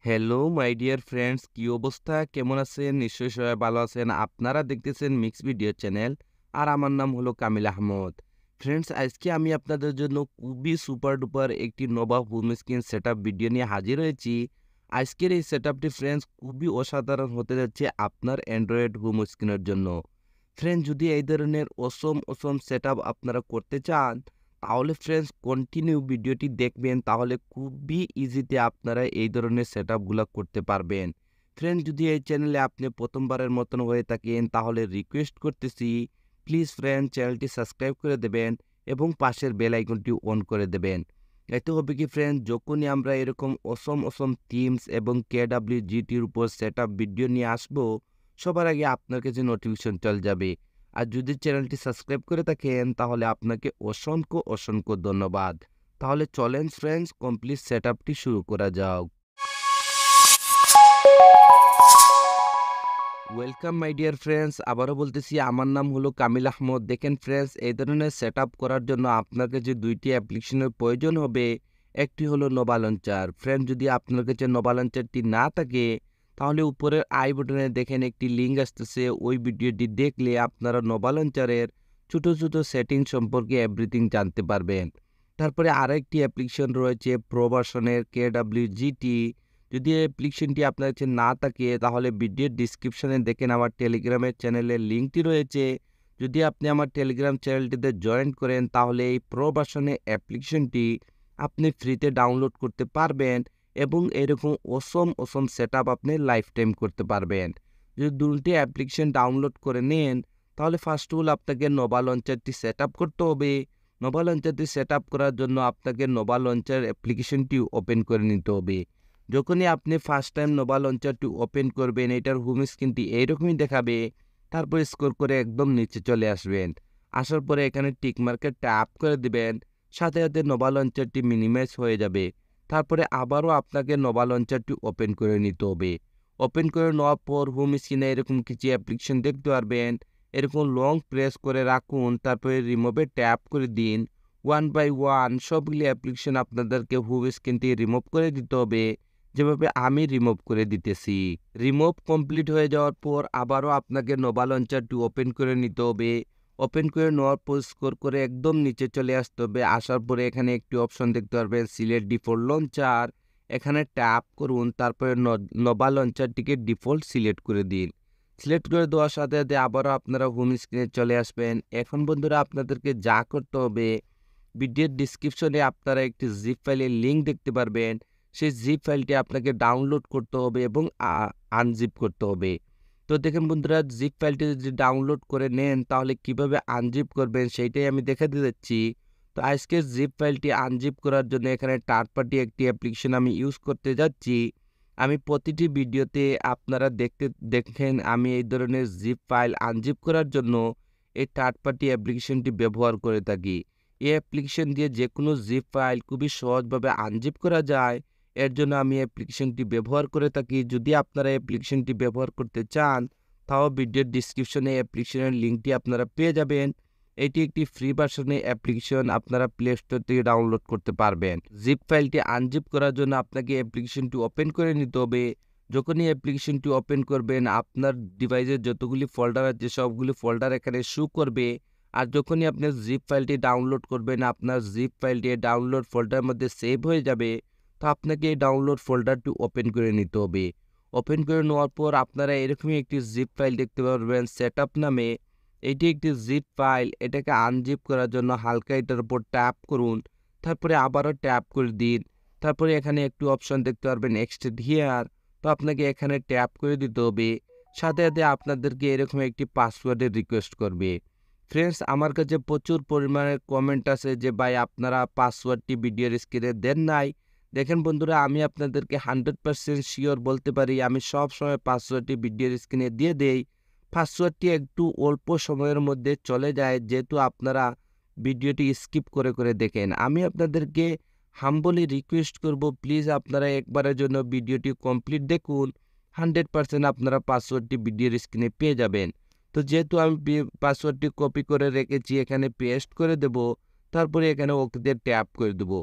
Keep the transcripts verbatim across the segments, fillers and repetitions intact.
Hello my dear friends, কি অবস্থা, কেমন আছেন? নিশ্চয়ই সবাই ভালো আছেন। আপনারা দেখতেছেন মিক্স ভিডিও চ্যানেল, আর আমার নাম হলো কামিল আহমদ। ফ্রেন্ডস, আজকে আমি আপনাদের জন্য খুবই সুপার ডুপার একটি নবাব home screen set up video নিয়ে হাজির হয়েছি। আজকের এই সেট আপটি ফ্রেন্ডস খুবই অসাধারণ হতে যাচ্ছে আপনার অ্যান্ড্রয়েড হোম স্ক্রিনের জন্য। ফ্রেন্ডস, যদি এই ধরনের অসম অসম সেট আপ আপনারা করতে চান, তাহলে ফ্রেন্ডস কন্টিনিউ ভিডিওটি দেখবেন, তাহলে খুবই ইজিতে আপনারা এই ধরনের সেট আপগুলো করতে পারবেন। ফ্রেন্ডস, যদি এই চ্যানেলে আপনি প্রথমবারের মতন হয়ে থাকেন, তাহলে রিকোয়েস্ট করতেছি প্লিজ ফ্রেন্ড চ্যানেলটি সাবস্ক্রাইব করে দেবেন এবং পাশের বেল আইকনটি অন করে দেবেন। এতে হবে কি ফ্রেন্ডস, যখনই আমরা এরকম অসম অসম থিমস এবং কে ডাব্লিউ জি টির উপর সেট আপ ভিডিও নিয়ে আসবো, সবার আগে আপনার কাছে নোটিফিকেশন চলে যাবে। আর যদি চ্যানেলটি সাবস্ক্রাইব করে থাকেন, তাহলে আপনাকে অসংখ্য অসংখ্য ধন্যবাদ। তাহলে চলেন ফ্রেন্ডস, কমপ্লিট সেট আপটি শুরু করা যাক। ওয়েলকাম মাই ডিয়ার ফ্রেন্ডস, আবারও বলতেছি আমার নাম হলো কামিল আহমদ। দেখেন ফ্রেন্ডস, এই ধরনের সেট আপ করার জন্য আপনার কাছে দুইটি অ্যাপ্লিকেশনের প্রয়োজন হবে। একটি হলো নোভা লঞ্চার। ফ্রেন্ড, যদি আপনার কাছে নোভা লঞ্চারটি না থাকে, তাহলে উপরের আই বাটনে দেখেন একটি লিঙ্ক আসতেছে, ওই ভিডিওটি দেখলে আপনারা নোভা লঞ্চারের ছোটো ছোটো সেটিং সম্পর্কে এভরিথিং জানতে পারবেন। তারপরে আরেকটি অ্যাপ্লিকেশন রয়েছে প্রো ভার্সনের কে ডাব্লিউ জি টি। যদি এই অ্যাপ্লিকেশনটি আপনার কাছে না থাকে, তাহলে ভিডিওর ডিসক্রিপশনে দেখেন আমার টেলিগ্রামের চ্যানেলের লিঙ্কটি রয়েছে। যদি আপনি আমার টেলিগ্রাম চ্যানেলটিতে জয়েন করেন, তাহলে এই প্রো ভার্সনের অ্যাপ্লিকেশনটি আপনি ফ্রিতে ডাউনলোড করতে পারবেন এবং এরকম অসম অসম সেট আপ আপনি লাইফ টাইম করতে পারবেন। যদি দুটি অ্যাপ্লিকেশন ডাউনলোড করে নেন, তাহলে ফার্স্ট অফ অল আপনাকে নোভা লঞ্চারটি সেট আপ করতে হবে। নোভা লঞ্চারটি সেট আপ করার জন্য আপনাকে নোভা লঞ্চার অ্যাপ্লিকেশনটি ওপেন করে নিতে হবে। যখনই আপনি ফার্স্ট টাইম নোভা লঞ্চারটি ওপেন করবেন, এটার হোম স্ক্রিনটি এইরকমই দেখাবে। তারপর স্ক্রল করে একদম নিচে চলে আসবেন। আসার পরে এখানে টিক মার্কে ট্যাপ করে দিবেন, সাথে সাথে নোভা লঞ্চারটি মিনিমাইজ হয়ে যাবে। তারপরে আবারও আপনাকে নোভা লঞ্চারটি ওপেন করে নিতে হবে। ওপেন করে নেওয়ার পর হোম স্ক্রিনে এরকম কিছু অ্যাপ্লিকেশন দেখতে পারবেন। এরকম লং প্রেস করে রাখুন, তারপরে রিমুভে ট্যাপ করে দিন। ওয়ান বাই ওয়ান সবগুলি অ্যাপ্লিকেশন আপনাদেরকে হোম স্ক্রিনটি রিমুভ করে দিতে হবে, যেভাবে আমি রিমুভ করে দিতেছি। রিমুভ কমপ্লিট হয়ে যাওয়ার পর আবারও আপনাকে নোভা লঞ্চারটি ওপেন করে নিতে হবে। ওপেন করে নেওয়ার পর স্ক্রল করে একদম নিচে চলে আসতে হবে। আসার পরে এখানে একটি অপশন দেখতে পারবেন সিলেক্ট ডিফল্ট লঞ্চার। এখানে ট্যাপ করুন, তারপরে নোভা লঞ্চারটিকে ডিফল্ট সিলেক্ট করে দিন। সিলেক্ট করে দেওয়ার সাথে সাথে আবারও আপনারা হোম স্ক্রিনে চলে আসবেন। এখন বন্ধুরা আপনাদেরকে যা করতে হবে, ভিডিওর ডিসক্রিপশনে আপনারা একটি জিপ ফাইলের লিঙ্ক দেখতে পারবেন। সেই জিপ ফাইলটি আপনাকে ডাউনলোড করতে হবে এবং আনজিপ করতে হবে। তো দেখেন বন্ধুরা, জিপ ফাইলটি যদি ডাউনলোড করে নেন, তাহলে কিভাবে আনজিপ করবেন সেইটাই আমি দেখাতে যাচ্ছি। তো আজকে জিপ ফাইলটি আনজিপ করার জন্য এখানে থার্ড পার্টি একটি অ্যাপ্লিকেশন আমি ইউজ করতে যাচ্ছি। আমি প্রতিটি ভিডিওতে আপনারা দেখতে দেখেন আমি এই ধরনের জিপ ফাইল আনজিপ করার জন্য এই থার্ড পার্টি অ্যাপ্লিকেশনটি ব্যবহার করে থাকি। এই অ্যাপ্লিকেশন দিয়ে যে কোনো জিপ ফাইল খুবই সহজভাবে আনজিপ করা যায়। এর জন্য আমি অ্যাপ্লিকেশনটি ব্যবহার করে থাকি। যদি আপনারা অ্যাপ্লিকেশনটি ব্যবহার করতে চান, তাও ভিডিওর ডিসক্রিপশনে অ্যাপ্লিকেশনের লিঙ্কটি আপনারা পেয়ে যাবেন। এটি একটি ফ্রি ভার্সনের অ্যাপ্লিকেশন, আপনারা প্লে স্টোর থেকে ডাউনলোড করতে পারবেন। জিপ ফাইলটি আনজিপ করার জন্য আপনাকে অ্যাপ্লিকেশনটি ওপেন করে নিতে হবে। যখনই অ্যাপ্লিকেশনটি ওপেন করবেন, আপনার ডিভাইসের যতগুলি ফোল্ডার আছে সবগুলি ফোল্ডার এখানে শো করবে। আর যখনই আপনি জিপ ফাইলটি ডাউনলোড করবেন, আপনার জিপ ফাইলটি ডাউনলোড ফোল্ডারের মধ্যে সেভ হয়ে যাবে। তো আপনাকে এই ডাউনলোড ফোল্ডারটি ওপেন করে নিতে হবে। ওপেন করে নেওয়ার পর আপনারা এরকমই একটি জিপ ফাইল দেখতে পারবেন সেটআপ নামে। এটি একটি জিপ ফাইল। এটাকে আনজিপ করার জন্য হালকা এটার উপর ট্যাপ করুন, তারপরে আবারও ট্যাপ করে দিন। তারপরে এখানে একটু অপশন দেখতে পারবেন এক্সটেন্ড হিয়ার। তো আপনাকে এখানে ট্যাপ করে দিতে হবে। সাথে সাথে আপনাদেরকে এরকম একটি পাসওয়ার্ডের রিকোয়েস্ট করবে। ফ্রেন্ডস, আমার কাছে প্রচুর পরিমাণে কমেন্ট আছে যে ভাই আপনারা পাসওয়ার্ডটি ভিডিওর স্ক্রিনে দেন নাই। দেখেন বন্ধুরা, আমি আপনাদেরকে হান্ড্রেড পার্সেন্ট শিওর বলতে পারি, আমি সব সময় পাসওয়ার্ডটি ভিডিওর স্ক্রিনে দিয়ে দেই। পাসওয়ার্ডটি একটু অল্প সময়ের মধ্যে চলে যায়, যেহেতু আপনারা ভিডিওটি স্কিপ করে করে দেখেন। আমি আপনাদেরকে হাম্বলি রিকোয়েস্ট করব, প্লিজ আপনারা একবারের জন্য ভিডিওটি কমপ্লিট দেখুন। হান্ড্রেড পার্সেন্ট আপনারা পাসওয়ার্ডটি ভিডিওর স্ক্রিনে পেয়ে যাবেন। তো যেহেতু আমি পাসওয়ার্ডটি কপি করে রেখেছি, এখানে পেস্ট করে দেব। তারপরে এখানে ওকেতে ট্যাপ করে দেব।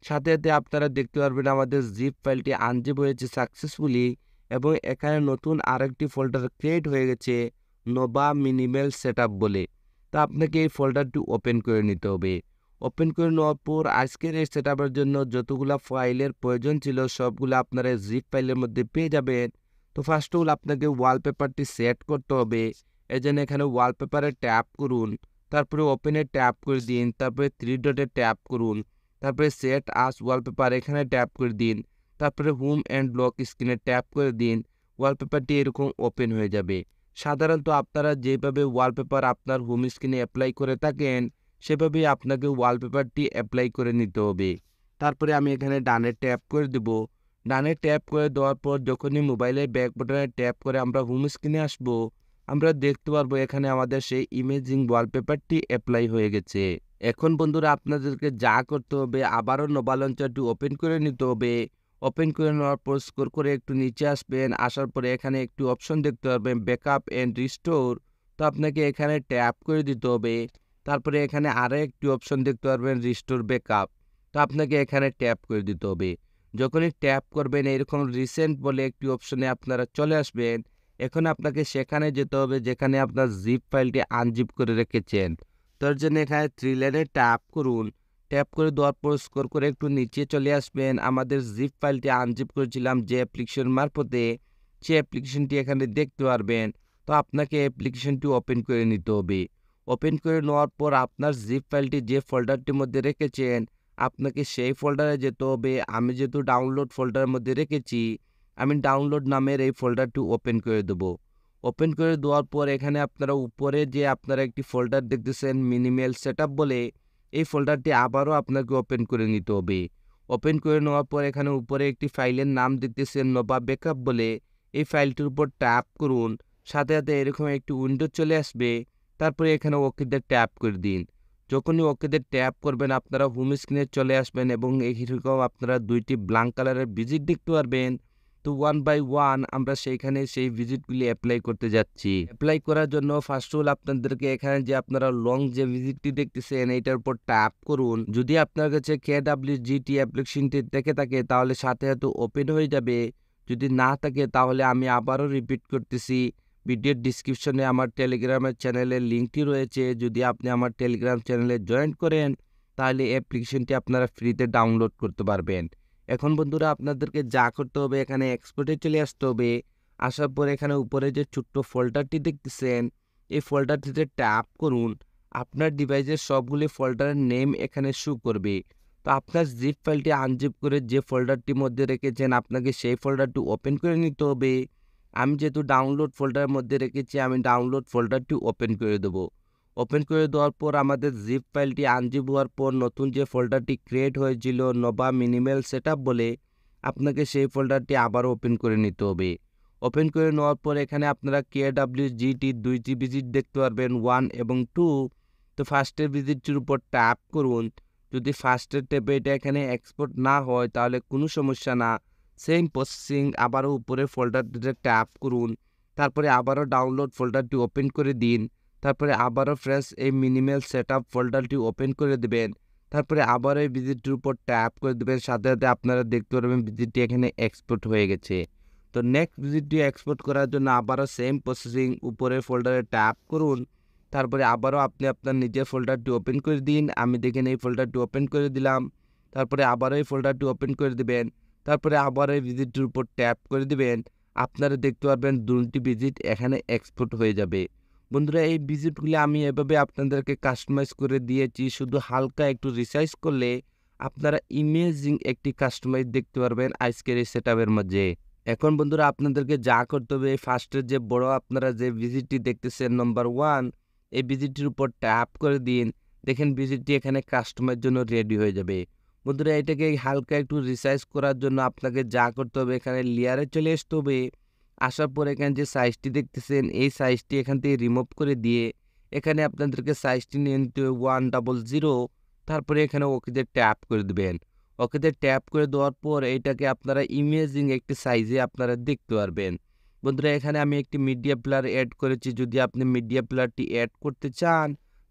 সাথে সাথে আপনারা দেখতে পারবেন আমাদের জিপ ফাইলটি আনজিপ হয়েছে সাকসেসফুলি এবং এখানে নতুন আরেকটি ফোল্ডার ক্রিয়েট হয়ে গেছে নোভা মিনিমাল সেটআপ বলে। তো আপনাকে এই ফোল্ডারটি ওপেন করে নিতে হবে। ওপেন করে নেওয়ার পর আজকের এই সেটআপের জন্য যতগুলা ফাইলের প্রয়োজন ছিল সবগুলো আপনারা জিপ ফাইলের মধ্যে পেয়ে যাবেন। তো ফার্স্ট অফ অল আপনাকে ওয়ালপেপারটি সেট করতে হবে। এজন্য এখানে ওয়ালপেপারে ট্যাপ করুন, তারপরে ওপেনে ট্যাপ করে দিন, তারপরে থ্রি ডটে ট্যাপ করুন, তারপরে সেট আস ওয়ালপেপার এখানে ট্যাপ করে দিন, তারপরে হোম অ্যান্ড লক স্ক্রিনে ট্যাপ করে দিন। ওয়ালপেপারটি এরকম ওপেন হয়ে যাবে। সাধারণত আপনারা যেভাবে ওয়ালপেপার আপনার হোম স্ক্রিনে অ্যাপ্লাই করে থাকেন সেভাবেই আপনাকে ওয়ালপেপারটি অ্যাপ্লাই করে নিতে হবে। তারপরে আমি এখানে ডানে ট্যাপ করে দেব। ডানে ট্যাপ করে দেওয়ার পর যখনই মোবাইলের ব্যাক বাটনে ট্যাপ করে আমরা হোম স্ক্রিনে আসব, আমরা দেখতে পারবো এখানে আমাদের সেই ইমেজিং ওয়ালপেপারটি অ্যাপ্লাই হয়ে গেছে। এখন বন্ধুরা আপনাদেরকে যা করতে হবে আবারও নোভা লঞ্চারটি ওপেন করে নিতে হবে। ওপেন করে নেওয়ার পর স্ক্রল করে একটু নিচে আসবেন, আসার পরে এখানে একটি অপশন দেখতে পারবেন ব্যাকআপ অ্যান্ড রিস্টোর। তো আপনাকে এখানে ট্যাপ করে দিতে হবে। তারপরে এখানে আরও একটি অপশন দেখতে পারবেন রিস্টোর ব্যাকআপ। তো আপনাকে এখানে ট্যাপ করে দিতে হবে। যখনই ট্যাপ করবেন এরকম রিসেন্ট বলে একটি অপশনে আপনারা চলে আসবেন। এখন আপনাকে সেখানে যেতে হবে যেখানে আপনার জিপ ফাইলটি আনজিপ করে রেখেছেন। তার জন্য এখানে থ্রি লাইনে ট্যাপ করুন। ট্যাপ করে দেওয়ার পর স্ক্রল করে একটু নিচে চলে আসবেন। আমাদের জিপ ফাইলটি আনজিপ করেছিলাম যে অ্যাপ্লিকেশন মারফতে, সেই অ্যাপ্লিকেশনটি এখানে দেখতে পারবেন। তো আপনাকে অ্যাপ্লিকেশনটি ওপেন করে নিতে হবে। ওপেন করে নেওয়ার পর আপনার জিপ ফাইলটি যে ফোল্ডারটির মধ্যে রেখেছেন আপনাকে সেই ফোল্ডারে যেতে হবে। আমি যেহেতু ডাউনলোড ফোল্ডারের মধ্যে রেখেছি, আমি ডাউনলোড নামের এই ফোল্ডারটি ওপেন করে দেবো। ওপেন করে দেওয়ার পর এখানে আপনারা উপরে যে আপনারা একটি ফোল্ডার দেখতেছেন মিনিমাল সেটআপ বলে, এই ফোল্ডারটি আবারও আপনাকে ওপেন করে নিতে হবে। ওপেন করে নেওয়ার পর এখানে উপরে একটি ফাইলের নাম দেখতেছেন নোভা ব্যাকআপ বলে, এই ফাইলটির উপর ট্যাপ করুন। সাথে সাথে এরকম একটি উইন্ডো চলে আসবে। তারপরে এখানে ওকেতে ট্যাপ করে দিন। যখনই ওকেতে ট্যাপ করবেন আপনারা হোম স্ক্রিনে চলে আসবেন এবং এইরকম আপনারা দুইটি ব্ল্যাঙ্ক কালারের ভিজিট দেখতে পারবেন। তো ওয়ান বাই ওয়ান আমরা সেইখানে সেই ভিজিটগুলি অ্যাপ্লাই করতে যাচ্ছি। অ্যাপ্লাই করার জন্য ফার্স্ট অফ অল আপনাদেরকে এখানে যে আপনারা লং যে ভিজিটটি দেখতেছেন এইটার উপর ট্যাপ করুন। যদি আপনার কাছে কে ডাব্লিউ জি টি অ্যাপ্লিকেশনটি দেখে থাকে তাহলে সাথে সাথে ওপেন হয়ে যাবে। যদি না থাকে তাহলে আমি আবারও রিপিট করতেছি, ভিডিওর ডিসক্রিপশনে আমার টেলিগ্রামের চ্যানেলের লিঙ্কটি রয়েছে। যদি আপনি আমার টেলিগ্রাম চ্যানেলে জয়েন করেন তাহলে অ্যাপ্লিকেশনটি আপনারা ফ্রিতে ডাউনলোড করতে পারবেন। এখন বন্ধুরা আপনাদেরকে যা করতে হবে এখানে এক্সপোর্টে চলে আসতে হবে। আসার পর এখানে উপরে যে ছোট্ট ফোল্ডারটি দেখতেছেন এই ফোল্ডারটিতে ট্যাপ করুন। আপনার ডিভাইসের সবগুলি ফোল্ডারের নেম এখানে শো করবে। তো আপনার জিপ ফাইলটি আনজিপ করে যে ফোল্ডারটির মধ্যে রেখেছেন আপনাকে সেই ফোল্ডারটি ওপেন করে নিতে হবে। আমি যেহেতু ডাউনলোড ফোল্ডারের মধ্যে রেখেছি আমি ডাউনলোড ফোল্ডারটি ওপেন করে দেবো। ওপেন করে দেওয়ার পর আমাদের জিপ ফাইলটি আনজিপ হওয়ার পর নতুন যে ফোল্ডারটি ক্রিয়েট হয়েছিল নোভা মিনিমাল সেটআপ বলে, আপনাকে সেই ফোল্ডারটি আবার ওপেন করে নিতে হবে। ওপেন করে নেওয়ার পর এখানে আপনারা কে ডাব্লিউ জি টির দুইটি ভিজিট দেখতে পারবেন, ওয়ান এবং টু। তো ফার্স্টের ভিজিটটির উপর ট্যাপ করুন। যদি ফার্স্টের ট্যাপে এটা এখানে এক্সপোর্ট না হয় তাহলে কোনো সমস্যা না, সেম প্রসেসিং আবারও উপরে ফোল্ডারটিতে ট্যাপ করুন। তারপরে আবারও ডাউনলোড ফোল্ডারটি ওপেন করে দিন। তারপরে আবারও ফ্রেশ এই মিনিমাল সেটআপ ফোল্ডারটি ওপেন করে দেবেন। তারপরে আবারও এই ভিজিটটির উপর ট্যাপ করে দেবেন। সাথে সাথে আপনারা দেখতে পারবেন ভিজিটটি এখানে এক্সপোর্ট হয়ে গেছে। তো নেক্সট ভিজিটটি এক্সপোর্ট করার জন্য আবারও সেম প্রসেসিং উপরে ফোল্ডারে ট্যাপ করুন। তারপরে আবারও আপনি আপনার নিজের ফোল্ডারটি ওপেন করে দিন। আমি দেখেন এই ফোল্ডারটি ওপেন করে দিলাম। তারপরে আবারও এই ফোল্ডারটি ওপেন করে দেবেন। তারপরে আবার এই ভিজিটটির উপর ট্যাপ করে দিবেন। আপনারা দেখতে পারবেন দুটি ভিজিট এখানে এক্সপোর্ট হয়ে যাবে। বন্ধুরা এই ভিজিটগুলি আমি এভাবে আপনাদেরকে কাস্টমাইজ করে দিয়েছি। শুধু হালকা একটু রিসাইজ করলে আপনারা ইমেজিং একটি কাস্টমাইজ দেখতে পারবেন আজকের এই সেটআপের মধ্যে। এখন বন্ধুরা আপনাদেরকে যা করতে হবে ফার্স্টের যে বড় আপনারা যে ভিজিটটি দেখতেছেন নম্বর ওয়ান, এই ভিজিটটির উপর ট্যাপ করে দিন। দেখেন ভিজিটটি এখানে কাস্টমাইজের জন্য রেডি হয়ে যাবে। বন্ধুরা এটাকে হালকা একটু রিসাইজ করার জন্য আপনাকে যা করতে হবে এখানে লেয়ারে চলে আসতে হবে। আসার পর এখানে যে সাইজটি দেখতেছেন এই সাইজটি এখান থেকে রিমুভ করে দিয়ে এখানে আপনাদেরকে সাইজটি নিয়ে নিতে হবে ওয়ান ডাবল জিরো। তারপরে এখানে ওকেতে ট্যাপ করে দেবেন। ওকেতে ট্যাপ করে দেওয়ার পর এইটাকে আপনারা ইমেজিং একটি সাইজে আপনারা দেখতে পারবেন। বন্ধুরা এখানে আমি একটি মিডিয়া প্লেয়ার অ্যাড করেছি। যদি আপনি মিডিয়া প্লেয়ারটি অ্যাড করতে চান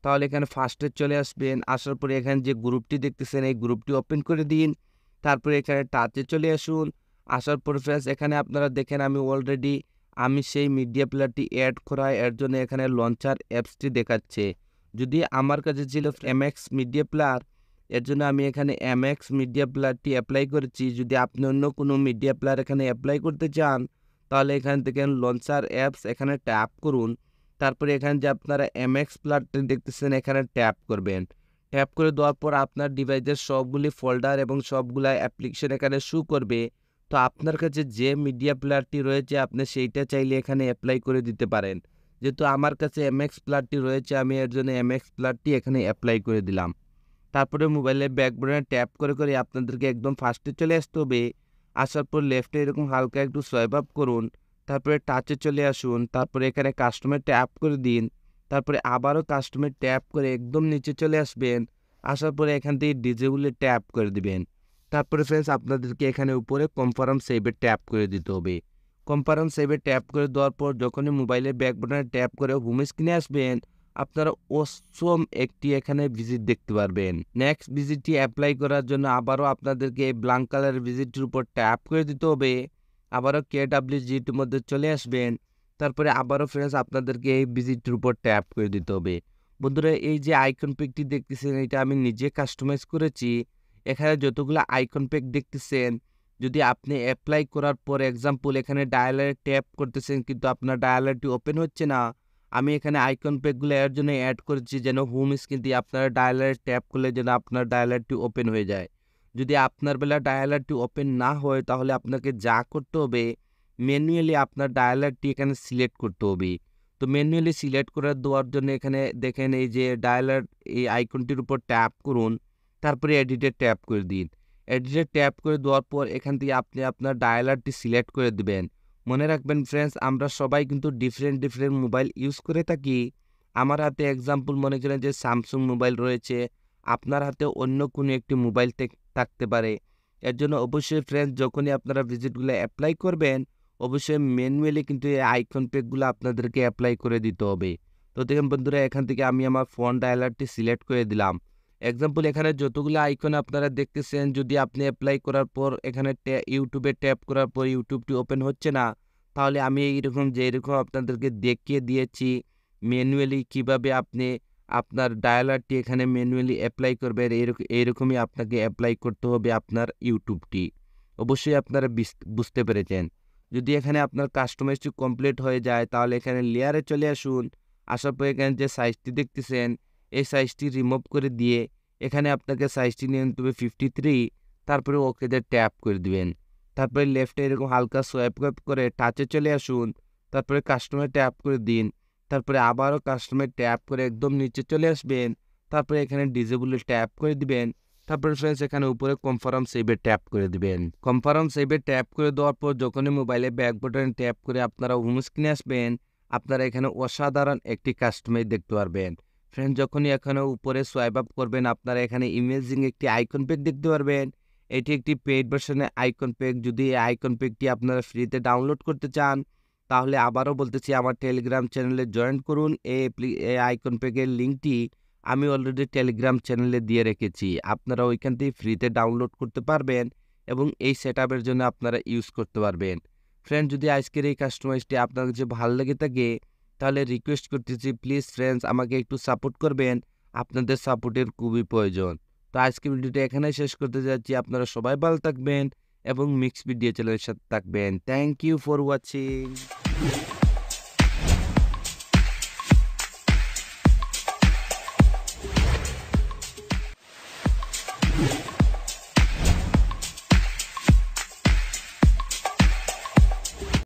তাহলে এখানে ফার্স্টে চলে আসবেন। আসার পরে এখানে যে গ্রুপটি দেখতেছেন এই গ্রুপটি ওপেন করে দিন। তারপরে এখানে টাচে চলে আসুন। আসার পর ফ্রেন্ডস এখানে আপনারা দেখেন আমি অলরেডি আমি সেই মিডিয়া প্লেয়ারটি অ্যাড করা, এর জন্য এখানে লঞ্চার অ্যাপসটি দেখাচ্ছে। যদি আমার কাছে ছিল এমএক্স মিডিয়া প্লেয়ার, এর জন্য আমি এখানে এমএক্স মিডিয়া প্লেয়ারটি অ্যাপ্লাই করেছি। যদি আপনি অন্য কোনো মিডিয়া প্লেয়ার এখানে অ্যাপ্লাই করতে চান তাহলে এখান থেকে লঞ্চার অ্যাপস এখানে ট্যাপ করুন। তারপরে এখানে যে আপনারা এমএক্স প্লেয়ারটি দেখতেছেন এখানে ট্যাপ করবেন। ট্যাপ করে দেওয়ার পর আপনার ডিভাইসের সবগুলি ফোল্ডার এবং সবগুলা অ্যাপ্লিকেশন এখানে শো করবে। তো আপনার কাছে যে মিডিয়া প্লেয়ারটি রয়েছে আপনি সেইটা চাইলে এখানে অ্যাপ্লাই করে দিতে পারেন। যেহেতু আমার কাছে এমএক্স প্লেয়ারটি রয়েছে আমি এর জন্য এমএক্স প্লেয়ারটি এখানে অ্যাপ্লাই করে দিলাম। তারপরে মোবাইলের ব্যাক বাটনে ট্যাপ করে করে আপনাদেরকে একদম ফার্স্টে চলে আসতে হবে। আসার পর লেফটে এরকম হালকা একটু সোয়াইপ আপ করুন। তারপরে টাচে চলে আসুন। তারপরে এখানে কাস্টমে ট্যাপ করে দিন। তারপরে আবারও কাস্টমে ট্যাপ করে একদম নিচে চলে আসবেন। আসার পরে এখান থেকে ডিজেবলে ট্যাপ করে দিবেন। তারপরে ফ্রেন্ডস আপনাদেরকে এখানে উপরে কনফার্ম সেভে ট্যাপ করে দিতে হবে। কনফার্ম সেভে ট্যাপ করে দেওয়ার পর যখনই মোবাইলের ব্যাক বাটনে ট্যাপ করে হোম স্ক্রিনে আসবেন আপনারা অসম একটি এখানে ভিজিট দেখতে পারবেন। নেক্সট ভিজিটটি অ্যাপ্লাই করার জন্য আবারও আপনাদেরকে এই ব্ল্যাঙ্ক কালার ভিজিটটির উপর ট্যাপ করে দিতে হবে। আবারও কেডব্লিউজিটির মধ্যে চলে আসবেন। তারপরে আবারও ফ্রেন্ডস আপনাদেরকে এই ভিজিটটির উপর ট্যাপ করে দিতে হবে। বন্ধুরা এই যে আইকন প্যাকটি দেখতেছেন এটা আমি নিজে কাস্টমাইজ করেছি। এখানে যতগুলো আইকন প্যাক দেখতেছেন যদি আপনি অ্যাপ্লাই করার পর এক্সাম্পল এখানে ডায়ালারে ট্যাপ করতেছেন কিন্তু আপনার ডায়ালারটি ওপেন হচ্ছে না, আমি এখানে আইকন প্যাকগুলো এর জন্য অ্যাড করেছি যেন হোম স্ক্রিন দিয়ে আপনার ডায়ালারে ট্যাপ করলে যেন আপনার ডায়ালারটি ওপেন হয়ে যায়। যদি আপনার বেলা ডায়ালারটি ওপেন না হয় তাহলে আপনাকে যা করতে হবে ম্যানুয়ালি আপনার ডায়ালারটি এখানে সিলেক্ট করতে হবে। তো ম্যানুয়ালি সিলেক্ট করে দেওয়ার জন্য এখানে দেখেন এই যে ডায়ালার এই আইকনটির উপর ট্যাপ করুন। তারপরে এডিটে ট্যাপ করে দিন। এডিটে ট্যাপ করে দেওয়ার পর এখান থেকে আপনি আপনার ডায়ালারটি সিলেক্ট করে দিবেন। মনে রাখবেন ফ্রেন্ডস আমরা সবাই কিন্তু ডিফারেন্ট ডিফারেন্ট মোবাইল ইউজ করে থাকি। আমার হাতে এক্সাম্পল মনে করেন যে স্যামসাং মোবাইল রয়েছে, আপনার হাতে অন্য কোনো একটি মোবাইল থাকতে পারে। এর জন্য অবশ্যই ফ্রেন্ডস যখনই আপনারা ভিজিটগুলো অ্যাপ্লাই করবেন অবশ্যই ম্যানুয়ালি কিন্তু এই আইকন প্যাকগুলো আপনাদেরকে অ্যাপ্লাই করে দিতে হবে। তো দেখেন বন্ধুরা এখান থেকে আমি আমার ফোন ডায়ালারটি সিলেক্ট করে দিলাম। এক্সাম্পল এখানে যতগুলো আইকন আপনারা দেখতেছেন যদি আপনি অ্যাপ্লাই করার পর এখানে ইউটিউবে ট্যাপ করার পর ইউটিউবটি ওপেন হচ্ছে না তাহলে আমি এইরকম যে এরকম আপনাদেরকে দেখিয়ে দিয়েছি ম্যানুয়ালি কিভাবে আপনি আপনার ডায়ালারটি এখানে ম্যানুয়ালি অ্যাপ্লাই করবেন এইরকম এইরকমই আপনাকে অ্যাপ্লাই করতে হবে আপনার ইউটিউবটি। অবশ্যই আপনারা বুঝতে পেরেছেন। যদি এখানে আপনার কাস্টমাইজটি কমপ্লিট হয়ে যায় তাহলে এখানে লেয়ারে চলে আসুন। আসার পর এখানে যে সাইজটি দেখতেছেন এই সাইজটি রিমুভ করে দিয়ে এখানে আপনাকে সাইজটি নিয়ে নিতে হবে ফিফটি থ্রি। তারপরে ওকেতে ট্যাপ করে দিবেন। তারপরে লেফটে এরকম হালকা সোয়াইপ করে টাচে চলে আসুন। তারপরে কাস্টমার ট্যাপ করে দিন। তারপরে আবারও কাস্টমার ট্যাপ করে একদম নিচে চলে আসবেন। তারপরে এখানে ডিজেবলে ট্যাপ করে দিবেন। তারপরে ফ্রেন্ডস এখানে উপরে কনফার্ম সেভে ট্যাপ করে দিবেন। কনফার্ম সেভে ট্যাপ করে দেওয়ার পর যখনই মোবাইলে ব্যাক বাটনে ট্যাপ করে আপনারা হোম স্ক্রিনে আসবেন আপনারা এখানে অসাধারণ একটি কাস্টমাইজ দেখতে পারবেন। ফ্রেন্ড যখনই এখানে উপরে সোয়াইপ আপ করবেন আপনারা এখানে ইমেজিং একটি আইকন প্যাক দেখতে পারবেন। এটি একটি পেইড ভার্সনের আইকন প্যাক। যদি এই আইকন প্যাকটি আপনারা ফ্রিতে ডাউনলোড করতে চান তাহলে আবারও বলতেছি আমার টেলিগ্রাম চ্যানেলে জয়েন করুন। এই এই আইকন প্যাকের লিঙ্কটি আমি অলরেডি টেলিগ্রাম চ্যানেলে দিয়ে রেখেছি, আপনারা ওইখান থেকে ফ্রিতে ডাউনলোড করতে পারবেন এবং এই সেটআপের জন্য আপনারা ইউজ করতে পারবেন। ফ্রেন্ড যদি আজকের এই কাস্টমাইজটি আপনার কাছে ভালো লেগে থাকে তাহলে রিকোয়েস্ট করতেছি প্লিজ ফ্রেন্ডস আমাকে একটু সাপোর্ট করবেন, আপনাদের সাপোর্টের খুবই প্রয়োজন। তো আজকে ভিডিওটা এখানেই শেষ করতে যাচ্ছি। আপনারা সবাই ভালো থাকবেন এবং মিক্স ভিডিও চ্যানেলের সাথে থাকবেন। Thank you for watching.